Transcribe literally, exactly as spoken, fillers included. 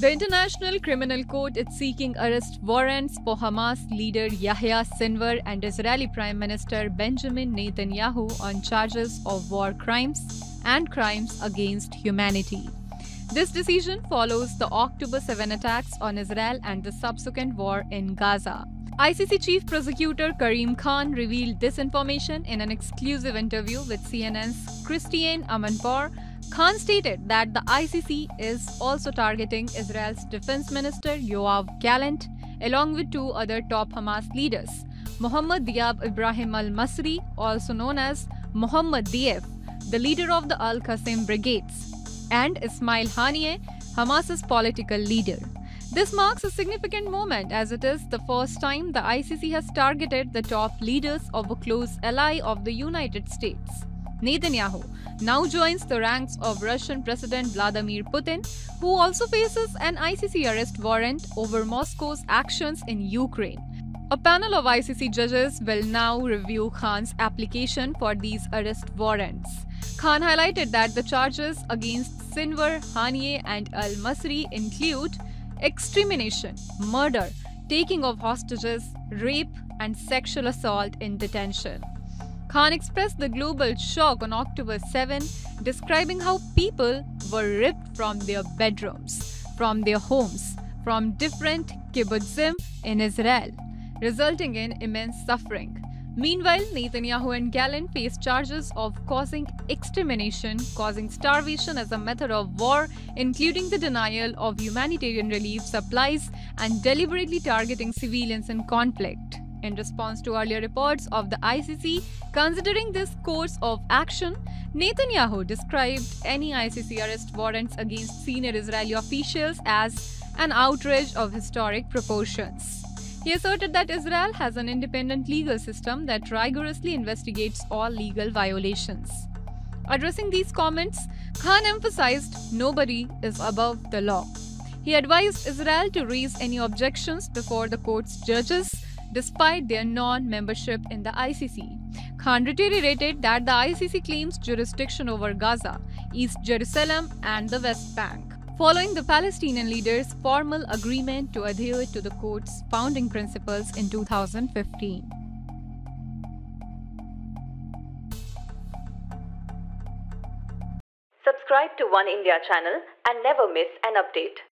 The International Criminal Court is seeking arrest warrants for Hamas leader Yahya Sinwar and Israeli Prime Minister Benjamin Netanyahu on charges of war crimes and crimes against humanity. This decision follows the October seventh attacks on Israel and the subsequent war in Gaza. I C C Chief Prosecutor Karim Khan revealed this information in an exclusive interview with C N N's Christiane Amanpour. Khan stated that the I C C is also targeting Israel's Defense Minister Yoav Gallant, along with two other top Hamas leaders, Mohammad Diab Ibrahim al-Masri, also known as Mohammad Diaf, the leader of the Al-Qassam Brigades, and Ismail Haniyeh, Hamas's political leader. This marks a significant moment as it is the first time the I C C has targeted the top leaders of a close ally of the United States. Netanyahu now joins the ranks of Russian President Vladimir Putin, who also faces an I C C arrest warrant over Moscow's actions in Ukraine. A panel of I C C judges will now review Khan's application for these arrest warrants. Khan highlighted that the charges against Sinwar, Haniyeh, and al-Masri include extermination, murder, taking of hostages, rape, and sexual assault in detention. Khan expressed the global shock on October seventh, describing how people were ripped from their bedrooms, from their homes, from different kibbutzim in Israel, resulting in immense suffering. Meanwhile, Netanyahu and Gallant face charges of causing extermination, causing starvation as a method of war, including the denial of humanitarian relief supplies and deliberately targeting civilians in conflict. In response to earlier reports of the I C C considering this course of action, Netanyahu described any I C C arrest warrants against senior Israeli officials as an outrage of historic proportions. He asserted that Israel has an independent legal system that rigorously investigates all legal violations. Addressing these comments, Khan emphasized nobody is above the law. He advised Israel to raise any objections before the court's judges, despite their non-membership in the I C C. Khan reiterated that the I C C claims jurisdiction over Gaza, East Jerusalem, and the West Bank, following the Palestinian leaders' formal agreement to adhere to the court's founding principles in two thousand fifteen. Subscribe to One India channel and never miss an update.